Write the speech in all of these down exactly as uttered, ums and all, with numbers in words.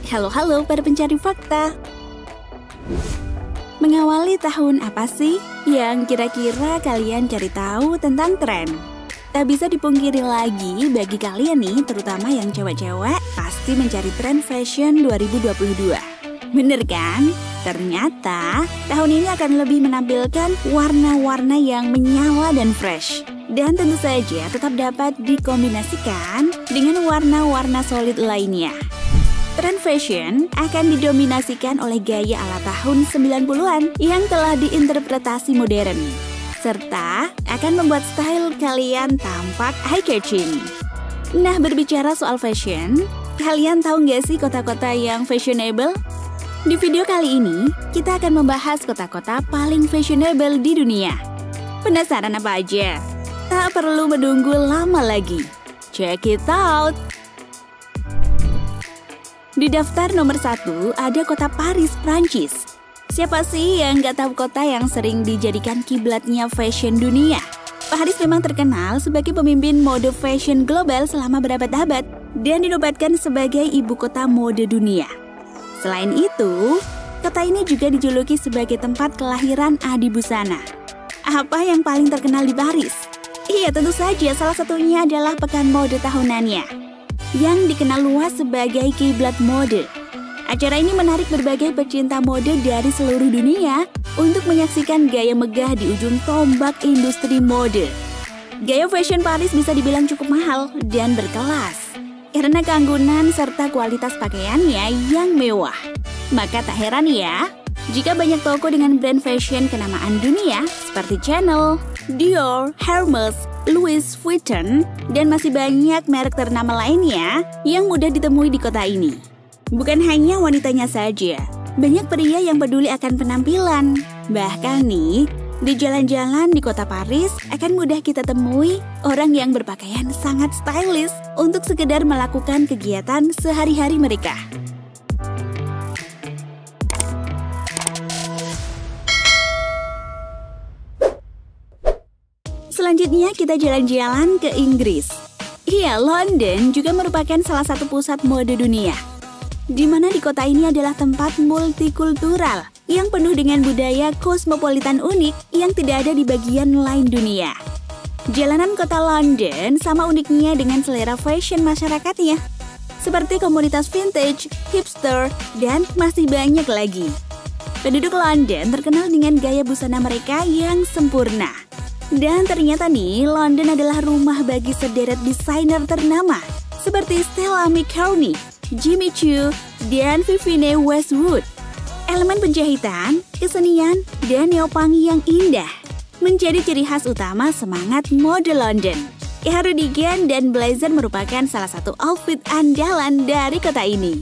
Halo-halo para pencari fakta. Mengawali tahun apa sih yang kira-kira kalian cari tahu tentang tren? Tak bisa dipungkiri lagi bagi kalian nih, terutama yang cewek-cewek, pasti mencari tren fashion dua ribu dua puluh dua. Bener kan? Ternyata tahun ini akan lebih menampilkan warna-warna yang menyala dan fresh. Dan tentu saja tetap dapat dikombinasikan dengan warna-warna solid lainnya. Tren fashion akan didominasikan oleh gaya ala tahun sembilan puluhan yang telah diinterpretasi modern, serta akan membuat style kalian tampak eye-catching. Nah, berbicara soal fashion, kalian tahu nggak sih kota-kota yang fashionable? Di video kali ini, kita akan membahas kota-kota paling fashionable di dunia. Penasaran apa aja? Tak perlu menunggu lama lagi. Check it out! Di daftar nomor satu ada kota Paris, Prancis. Siapa sih yang nggak tahu kota yang sering dijadikan kiblatnya fashion dunia? Paris memang terkenal sebagai pemimpin mode fashion global selama berabad-abad dan dinobatkan sebagai ibu kota mode dunia. Selain itu, kota ini juga dijuluki sebagai tempat kelahiran Adi Busana. Apa yang paling terkenal di Paris? Iya, tentu saja salah satunya adalah pekan mode tahunannya yang dikenal luas sebagai kiblat mode. Acara ini menarik berbagai pecinta mode dari seluruh dunia untuk menyaksikan gaya megah di ujung tombak industri mode. Gaya fashion Paris bisa dibilang cukup mahal dan berkelas karena keanggunan serta kualitas pakaiannya yang mewah. Maka tak heran ya, jika banyak toko dengan brand fashion kenamaan dunia seperti Chanel, Dior, Hermes, Louis Vuitton, dan masih banyak merek ternama lainnya yang mudah ditemui di kota ini. Bukan hanya wanitanya saja, banyak pria yang peduli akan penampilan. Bahkan nih, di jalan-jalan di kota Paris akan mudah kita temui orang yang berpakaian sangat stylish untuk sekedar melakukan kegiatan sehari-hari mereka. Selanjutnya kita jalan-jalan ke Inggris. Iya, London juga merupakan salah satu pusat mode dunia, di mana di kota ini adalah tempat multikultural yang penuh dengan budaya kosmopolitan unik yang tidak ada di bagian lain dunia. Jalanan kota London sama uniknya dengan selera fashion masyarakatnya, seperti komunitas vintage, hipster, dan masih banyak lagi. Penduduk London terkenal dengan gaya busana mereka yang sempurna. Dan ternyata nih, London adalah rumah bagi sederet desainer ternama seperti Stella McCartney, Jimmy Choo, dan Vivienne Westwood. Elemen penjahitan, kesenian, dan neopang yang indah menjadi ciri khas utama semangat mode London. Cardigan dan blazer merupakan salah satu outfit andalan dari kota ini.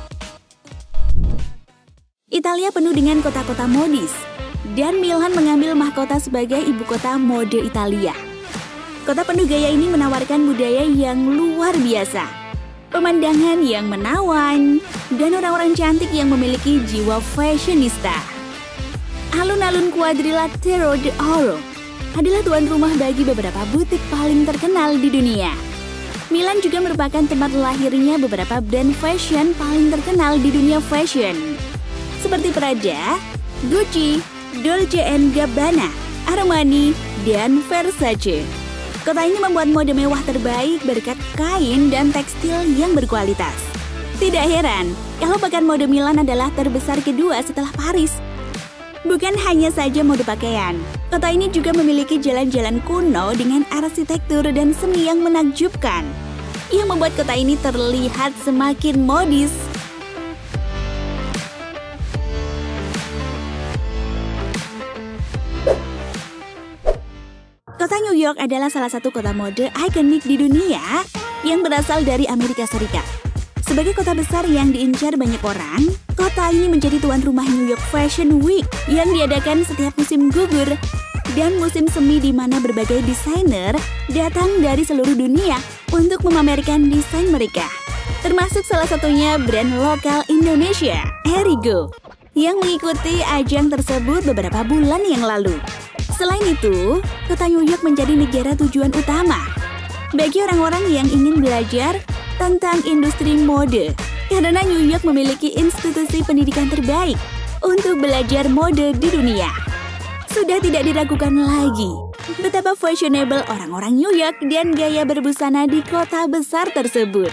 Italia penuh dengan kota-kota modis, dan Milan mengambil mahkota sebagai ibu kota mode Italia. Kota penuh gaya ini menawarkan budaya yang luar biasa, pemandangan yang menawan, dan orang-orang cantik yang memiliki jiwa fashionista. Alun-alun Quadrilatero de Oro adalah tuan rumah bagi beberapa butik paling terkenal di dunia. Milan juga merupakan tempat lahirnya beberapa brand fashion paling terkenal di dunia fashion, seperti Prada, Gucci, Dolce and Gabbana, Armani, dan Versace. Kota ini membuat mode mewah terbaik berkat kain dan tekstil yang berkualitas. Tidak heran kalau pekan mode Milan adalah terbesar kedua setelah Paris. Bukan hanya saja mode pakaian, kota ini juga memiliki jalan-jalan kuno dengan arsitektur dan seni yang menakjubkan, yang membuat kota ini terlihat semakin modis. Kota New York adalah salah satu kota mode ikonik di dunia yang berasal dari Amerika Serikat. Sebagai kota besar yang diincar banyak orang, kota ini menjadi tuan rumah New York Fashion Week yang diadakan setiap musim gugur dan musim semi, di mana berbagai desainer datang dari seluruh dunia untuk memamerkan desain mereka. Termasuk salah satunya brand lokal Indonesia, Erigo, yang mengikuti ajang tersebut beberapa bulan yang lalu. Selain itu, kota New York menjadi negara tujuan utama bagi orang-orang yang ingin belajar tentang industri mode Karena New York memiliki institusi pendidikan terbaik untuk belajar mode di dunia. Sudah tidak diragukan lagi betapa fashionable orang-orang New York dan gaya berbusana di kota besar tersebut.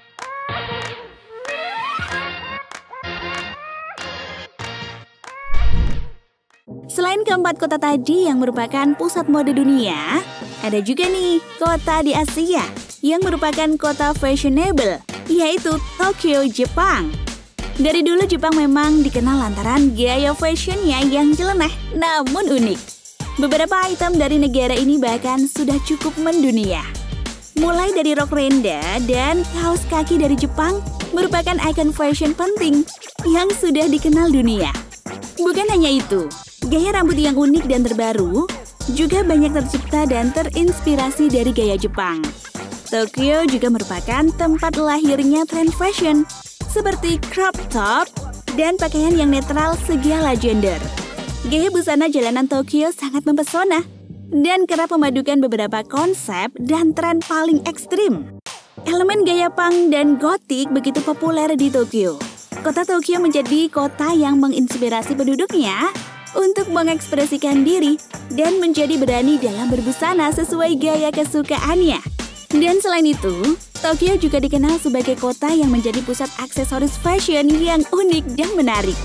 Selain keempat kota tadi yang merupakan pusat mode dunia, ada juga nih kota di Asia yang merupakan kota fashionable, yaitu Tokyo, Jepang. Dari dulu Jepang memang dikenal lantaran gaya fashionnya yang nyeleneh namun unik. Beberapa item dari negara ini bahkan sudah cukup mendunia. Mulai dari rok renda dan kaos kaki dari Jepang merupakan ikon fashion penting yang sudah dikenal dunia. Bukan hanya itu, gaya rambut yang unik dan terbaru juga banyak tercipta dan terinspirasi dari gaya Jepang. Tokyo juga merupakan tempat lahirnya tren fashion seperti crop top dan pakaian yang netral segala gender. Gaya busana jalanan Tokyo sangat mempesona dan kerap memadukan beberapa konsep dan tren paling ekstrim. Elemen gaya punk dan gotik begitu populer di Tokyo. Kota Tokyo menjadi kota yang menginspirasi penduduknya untuk mengekspresikan diri dan menjadi berani dalam berbusana sesuai gaya kesukaannya. Dan selain itu, Tokyo juga dikenal sebagai kota yang menjadi pusat aksesoris fashion yang unik dan menarik.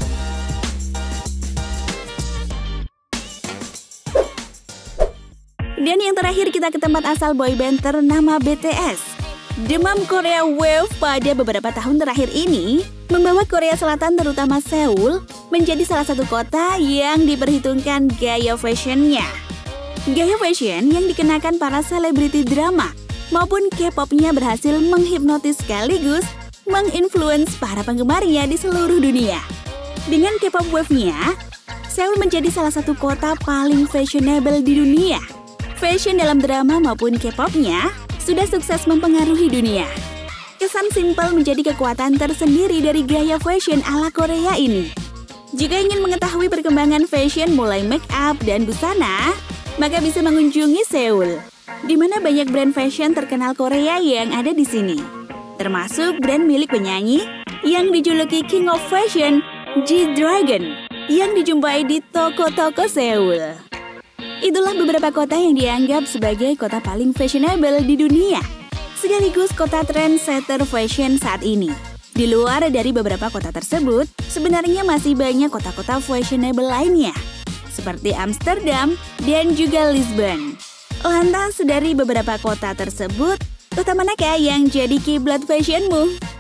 Dan yang terakhir kita ke tempat asal boyband ternama B T S. Demam Korea Wave pada beberapa tahun terakhir ini membawa Korea Selatan terutama Seoul menjadi salah satu kota yang diperhitungkan gaya fashionnya. Gaya fashion yang dikenakan para selebriti drama maupun K-pop-nya berhasil menghipnotis sekaligus menginfluence para penggemarnya di seluruh dunia. Dengan K-pop wave-nya, Seoul menjadi salah satu kota paling fashionable di dunia. Fashion dalam drama maupun K-pop-nya sudah sukses mempengaruhi dunia. Kesan simpel menjadi kekuatan tersendiri dari gaya fashion ala Korea ini. Jika ingin mengetahui perkembangan fashion mulai make up dan busana, maka bisa mengunjungi Seoul, di mana banyak brand fashion terkenal Korea yang ada di sini. Termasuk brand milik penyanyi yang dijuluki King of Fashion, G-Dragon, yang dijumpai di toko-toko Seoul. Itulah beberapa kota yang dianggap sebagai kota paling fashionable di dunia, sekaligus kota trendsetter fashion saat ini. Di luar dari beberapa kota tersebut, sebenarnya masih banyak kota-kota fashionable lainnya, seperti Amsterdam dan juga Lisbon. Lantas dari beberapa kota tersebut, kota manakah yang jadi kiblat fashionmu?